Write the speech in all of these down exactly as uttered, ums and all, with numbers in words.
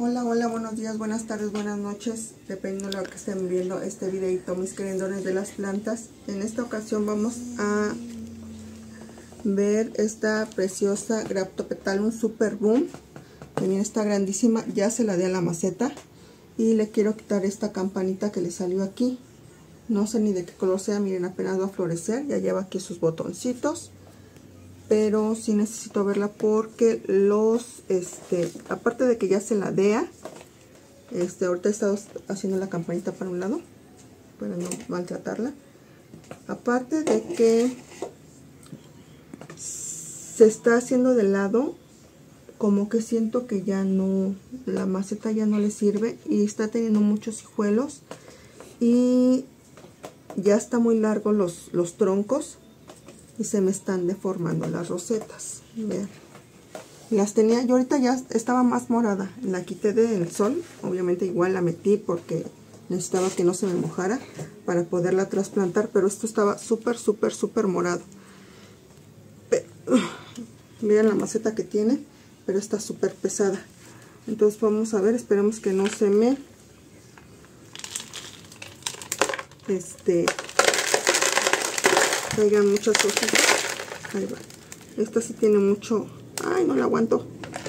Hola, hola, buenos días, buenas tardes, buenas noches, dependiendo de lo que estén viendo este videito, mis querendones de las plantas. En esta ocasión vamos a ver esta preciosa Graptopetalum Super Boom, que bien está grandísima. Ya se la di a la maceta y le quiero quitar esta campanita que le salió aquí. No sé ni de qué color sea, miren, apenas va a florecer, ya lleva aquí sus botoncitos. Pero sí necesito verla porque los, este, aparte de que ya se la dea, este, ahorita he estado haciendo la campanita para un lado, para no maltratarla. Aparte de que se está haciendo de lado, como que siento que ya no, la maceta ya no le sirve y está teniendo muchos hijuelos y ya está muy largo los, los troncos y se me están deformando las rosetas. Vean, las tenía, yo ahorita ya estaba más morada, la quité del sol, obviamente igual la metí porque necesitaba que no se me mojara para poderla trasplantar, pero esto estaba súper súper súper morado. Pero, vean la maceta que tiene, pero está súper pesada. Entonces vamos a ver, esperemos que no se me este caigan muchas hojitas. Ahí va. Esta sí tiene mucho. Ay, no la aguanto.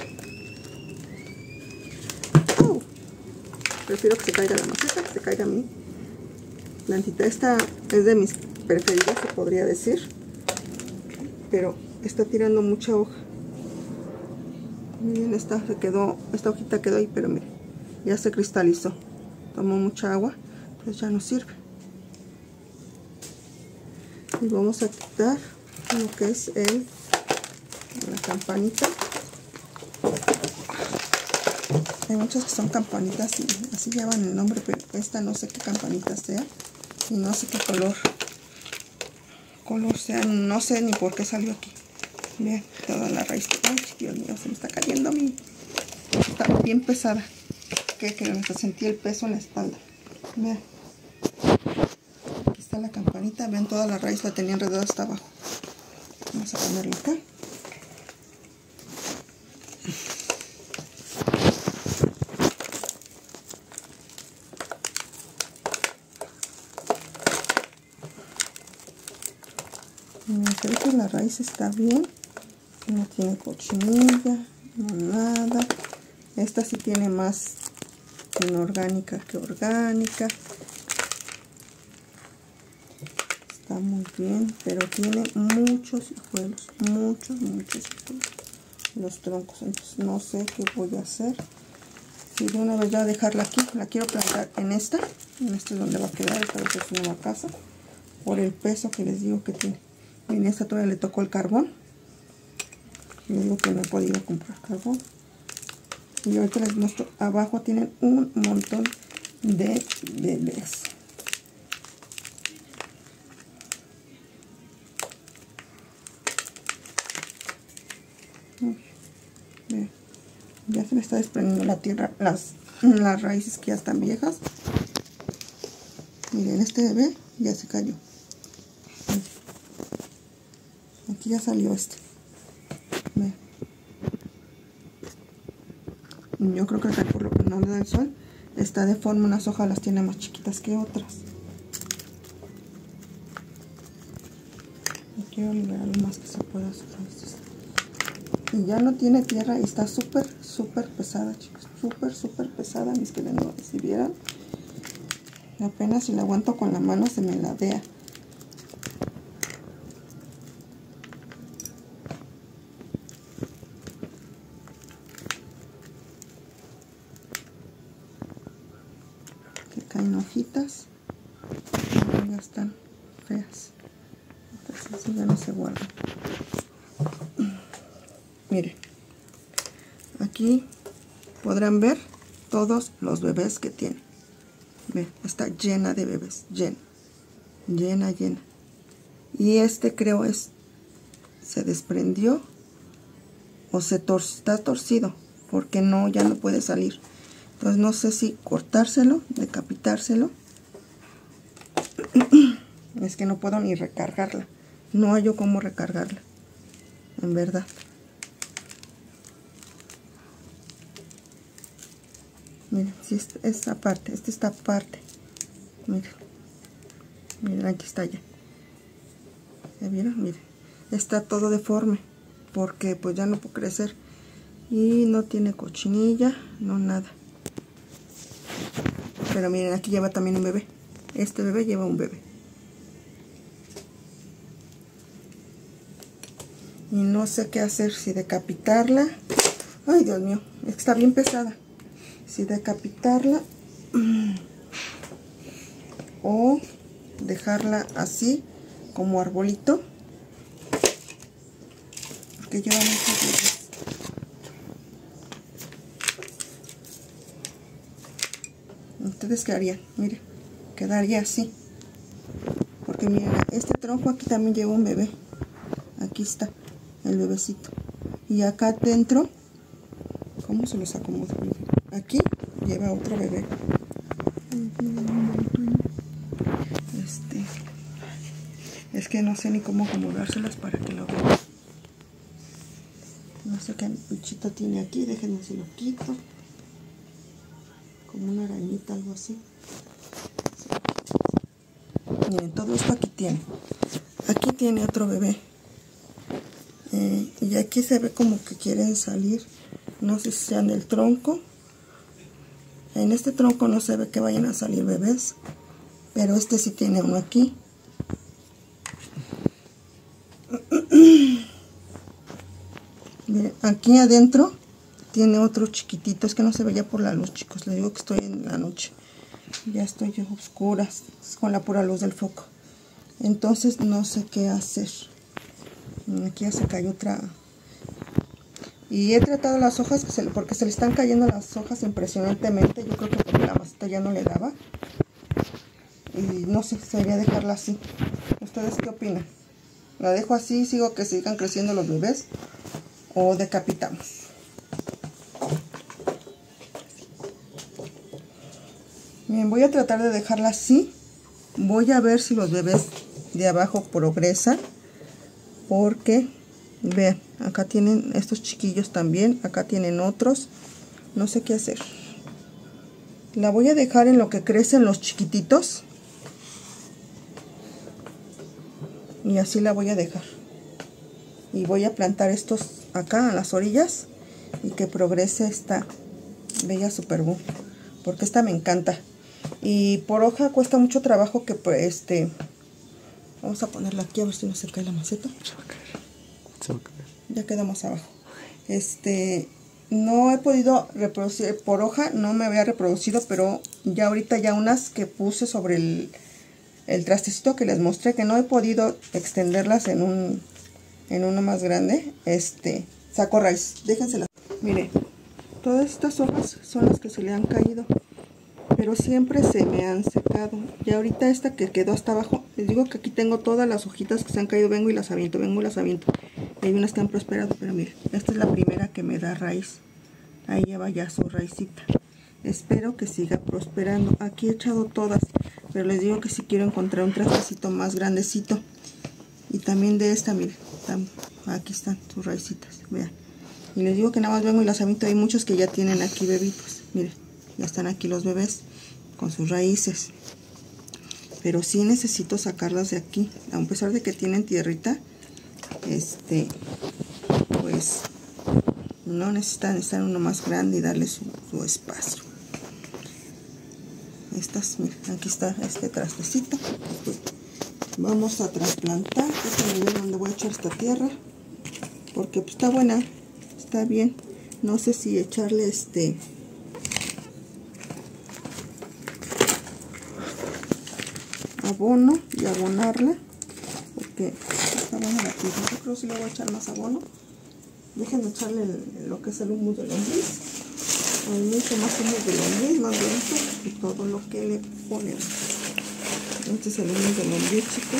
Oh. Prefiero que se caiga la maceta, que se caiga mi plantita. Esta es de mis preferidas, se podría decir, pero está tirando mucha hoja. Miren, esta se quedó, esta hojita quedó ahí, pero miren, ya se cristalizó. Tomó mucha agua, entonces ya no sirve. Y vamos a quitar lo que es el la campanita. Hay muchas que son campanitas y así llevan el nombre, pero esta no sé qué campanita sea y no sé qué color color sea, no sé ni por qué salió aquí. Vean toda la raíz. Ay, Dios mío, se me está cayendo mi, está bien pesada, que, que me sentí el peso en la espalda. Vean, aquí está la campanita, vean toda la raíz, la tenía enredada hasta abajo. Vamos a ponerla acá. Creo que la raíz está bien, no tiene cochinilla, no nada. Esta sí tiene más inorgánica que orgánica. Está muy bien, pero tiene muchos hijuelos, muchos, muchos hijuelos. Los troncos, entonces no sé qué voy a hacer. Si de una vez voy a dejarla aquí, la quiero plantar en esta. En esta es donde va a quedar, esta vez es una casa, por el peso que les digo que tiene. En esta todavía le tocó el carbón. Les digo que no he podido comprar carbón. Y ahorita les muestro. Abajo tienen un montón de bebés. Uy, vean, ya se le está desprendiendo la tierra, las, las raíces que ya están viejas. Miren, este bebé ya se cayó. Aquí ya salió este. Vean. Yo creo que acá por lo que no le da el sol está de forma, unas hojas las tiene más chiquitas que otras. Y quiero liberar lo más que se pueda sus raíces. Y ya no tiene tierra y está súper súper pesada, chicos, súper súper pesada. Mis que no, si vieran, apenas si la aguanto con la mano se me ladea. Que caen hojitas, ya están feas, entonces ya no se guardan. Miren, aquí podrán ver todos los bebés que tiene. Ven, está llena de bebés, llena, llena, llena. Y este creo es, se desprendió o se tor está torcido, porque no, ya no puede salir. Entonces no sé si cortárselo, decapitárselo. Es que no puedo ni recargarla. No hallo cómo recargarla, en verdad. Miren, si es esta parte, esta está aparte. Miren, miren, aquí está ya. ¿Ya vieron? Miren, está todo deforme porque pues ya no puede crecer y no tiene cochinilla, no nada. Pero miren, aquí lleva también un bebé. Este bebé lleva un bebé. Y no sé qué hacer, si decapitarla. Ay, Dios mío, es que está bien pesada. Si decapitarla o dejarla así como arbolito, porque lleva muchos bebés. ¿Ustedes qué harían? Miren, quedaría así, porque miren, este tronco aquí también lleva un bebé. Aquí está el bebecito, y acá adentro, ¿cómo se los acomoda? Aquí lleva otro bebé. Este, es que no sé ni cómo acomodárselas para que lo vean. No sé qué bichito tiene aquí, déjenme si lo quito. Como una arañita, algo así. Miren, todo esto aquí tiene. Aquí tiene otro bebé. Eh, y aquí se ve como que quieren salir. No sé si sean del tronco. En este tronco no se ve que vayan a salir bebés. Pero este sí tiene uno aquí. Miren, aquí adentro tiene otro chiquitito. Es que no se veía por la luz, chicos. Les digo que estoy en la noche. Ya estoy yo oscuras con la pura luz del foco. Entonces no sé qué hacer. Aquí ya se cayó otra. Y he tratado las hojas que se, porque se le están cayendo las hojas impresionantemente. Yo creo que porque la maceta ya no le daba. Y no sé, sería dejarla así. ¿Ustedes qué opinan? ¿La dejo así, sigo que sigan creciendo los bebés? ¿O decapitamos? Bien, voy a tratar de dejarla así. Voy a ver si los bebés de abajo progresan. Porque, vean, acá tienen estos chiquillos también. Acá tienen otros. No sé qué hacer. La voy a dejar en lo que crecen los chiquititos. Y así la voy a dejar. Y voy a plantar estos acá a las orillas. Y que progrese esta bella superbú. Porque esta me encanta. Y por hoja cuesta mucho trabajo que pues este... Vamos a ponerla aquí a ver si no se cae la maceta. Se va a caer. Se va a caer. Ya quedamos abajo. Este... No he podido reproducir por hoja, no me había reproducido, pero ya ahorita ya unas que puse sobre el, el trastecito que les mostré, que no he podido extenderlas en un en uno más grande, este, saco raíz. Déjenselas. Mire, todas estas hojas son las que se le han caído, pero siempre se me han secado. Y ahorita esta que quedó hasta abajo, les digo que aquí tengo todas las hojitas que se han caído, vengo y las aviento, vengo y las aviento. Y hay unas que han prosperado, pero miren, esta es la primera que me da raíz. Ahí lleva ya su raicita. Espero que siga prosperando. Aquí he echado todas, pero les digo que si quiero encontrar un trastecito más grandecito. Y también de esta, miren, aquí están sus raicitas, vean. Y les digo que nada más vengo y las aviento. Hay muchos que ya tienen aquí bebitos, miren, ya están aquí los bebés con sus raíces. Pero sí necesito sacarlas de aquí, a pesar de que tienen tierrita. Este, pues no necesitan estar uno más grande y darle su, su espacio. Estas, miren, aquí está este trastecito. Pues vamos a trasplantar. Déjenme ver dónde voy a echar esta tierra, porque pues, está buena, está bien. No sé si echarle este abono y abonarla, porque está buena la tierra. Yo creo que sí le voy a echar más abono. Déjenme echarle el, lo que es el humus de lombriz. Hay mucho más humus de lombriz, más dentro, y todo lo que le ponemos. Este es el humus de lombriz, chicos.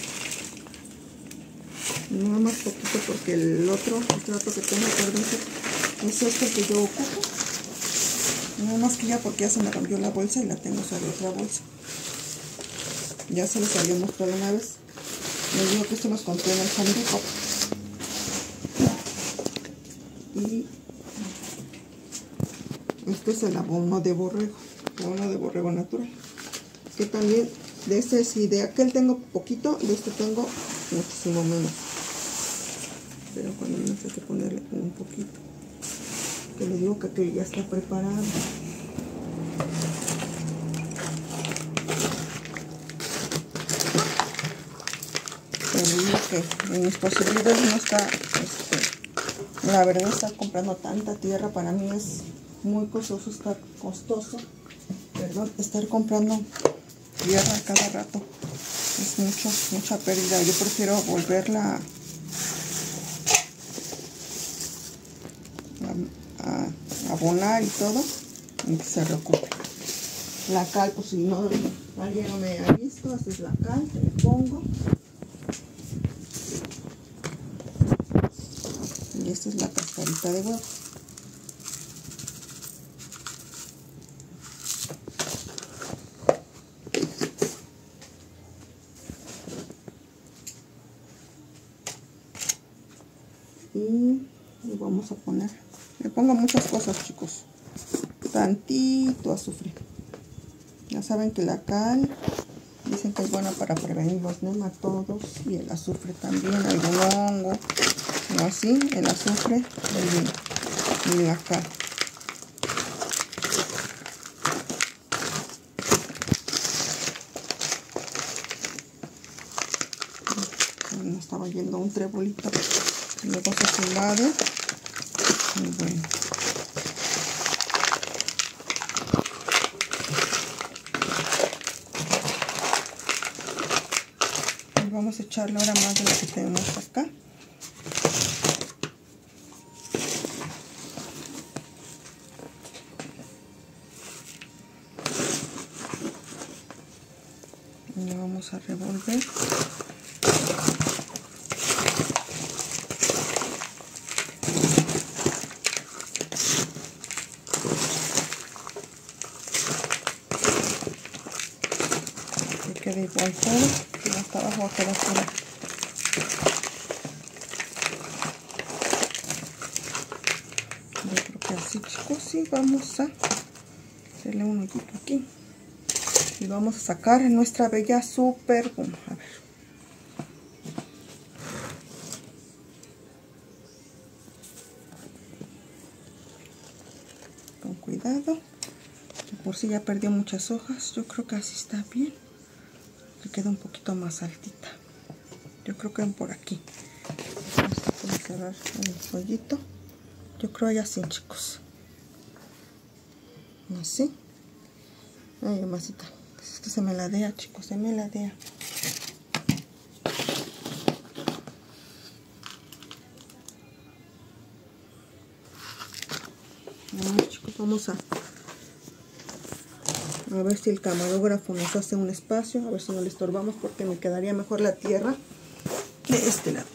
No más poquito, porque el otro el trato que tengo, acuérdense, es este que yo ocupo. No más que ya, porque ya se me rompió la bolsa y la tengo sobre otra bolsa. Ya se les había mostrado una vez. Les digo que esto los compré en el Home Depot. Y Este es el abono de borrego, abono de borrego natural. Que también de este, si de aquel tengo poquito, de este tengo muchísimo menos. Pero cuando menos hay que ponerle un poquito. Que le digo que aquel ya está preparado. Pero digo que en mis posibilidades no está, este, la verdad, estar comprando tanta tierra para mí es muy costoso, está costoso, perdón, estar comprando tierra cada rato es mucho, mucha pérdida. Yo prefiero volverla a, a abonar y todo y que se recupere. La cal, pues si no alguien no me ha visto, esta es la cal que le pongo. Y esta es la cascarita de huevo. Y le vamos a poner, le pongo muchas cosas, chicos, tantito azufre. Ya saben que la cal dicen que es buena para prevenir los nematodos, y el azufre también, algún hongo o así, el azufre y la cal. Me estaba yendo un trebolito. Luego se invade. Y bueno. Y vamos a echarle ahora más de lo que tenemos acá. Y lo vamos a revolver. De igual forma, y hasta abajo va a quedar pura. Yo creo que así, chicos, sí, vamos a hacerle un hoyito aquí y vamos a sacar nuestra bella super goma. A ver, con cuidado, por si ya perdió muchas hojas. Yo creo que así está bien, que queda un poquito más altita. Yo creo que por aquí. Vamos a cerrar el hoyito. Yo creo ya así, chicos. Así. Ay, masita. Es que se me ladea, chicos. Se me ladea. Vamos, chicos, vamos a a ver si el camarógrafo nos hace un espacio, a ver si no le estorbamos, porque me quedaría mejor la tierra de este lado.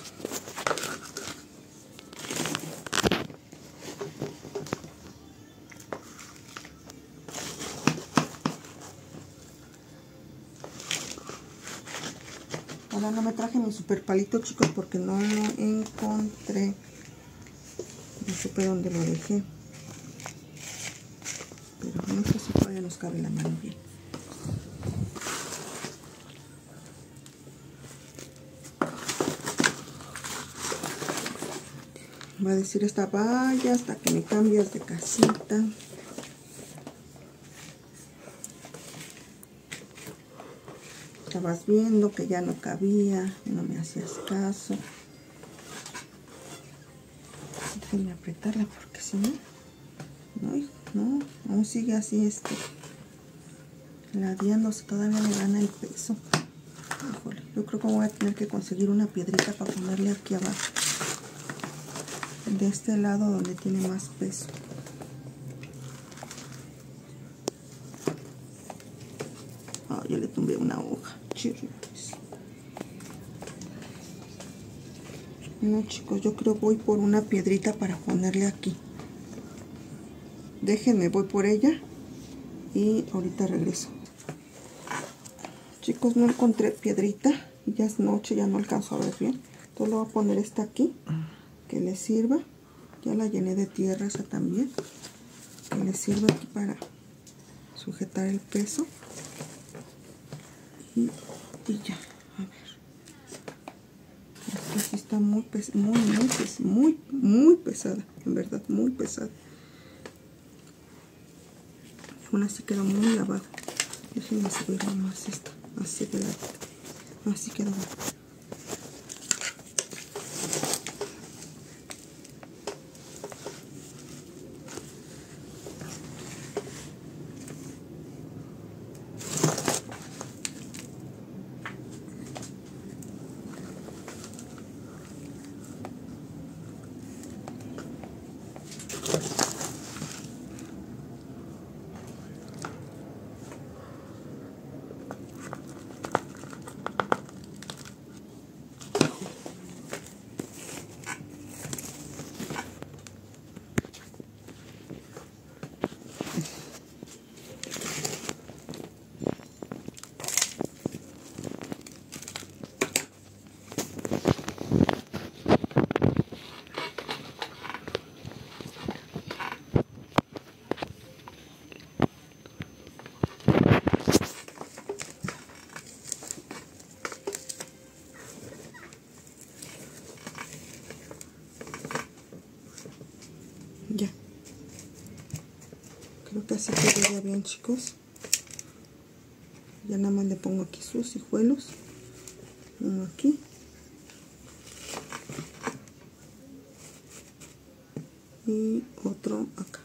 Ahora no me traje mi super palito, chicos, porque no lo encontré. No supe dónde lo dejé. Pero no sé si todavía nos cabe la mano bien. Va a decir esta valla hasta que me cambias de casita. Estabas viendo que ya no cabía, no me hacías caso. Déjenme apretarla porque si no, no, no, aún sigue así, este, ladeándose, todavía le gana el peso. Híjole, yo creo que voy a tener que conseguir una piedrita para ponerle aquí abajo, de este lado donde tiene más peso. Oh, yo le tumbé una hoja. Chirritos. No, chicos, yo creo voy por una piedrita para ponerle aquí. Déjenme, voy por ella y ahorita regreso. Chicos, no encontré piedrita, ya es noche, ya no alcanzo a ver bien. Entonces le voy a poner esta aquí, que le sirva. Ya la llené de tierra esa también. que le sirve aquí para sujetar el peso. Y, y ya, a ver. Esta sí está muy, pes muy, muy, pes muy, muy pesada, en verdad, muy pesada. Aún así quedó muy lavada. Déjenme subir más esta, así de la, así quedó. Ya, creo que así quedaría bien, chicos. Ya nada más le pongo aquí sus hijuelos, uno aquí y otro acá.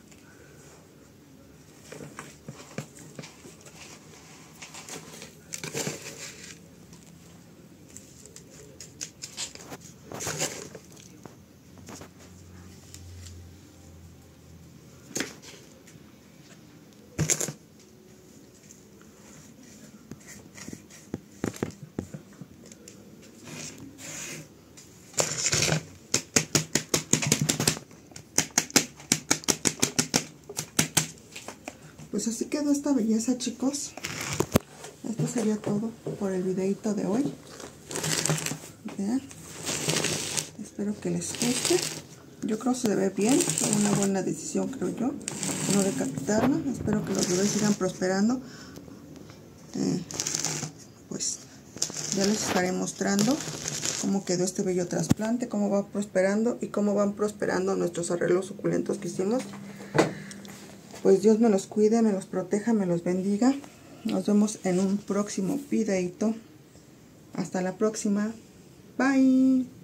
Pues así quedó esta belleza, chicos. Esto sería todo por el videito de hoy. Vean. Espero que les guste. Yo creo que se ve bien. Fue una buena decisión, creo yo. No decapitarla. Espero que los bebés sigan prosperando. Eh, pues ya les estaré mostrando cómo quedó este bello trasplante, cómo va prosperando y cómo van prosperando nuestros arreglos suculentos que hicimos. Pues Dios me los cuide, me los proteja, me los bendiga. Nos vemos en un próximo videito. Hasta la próxima. Bye.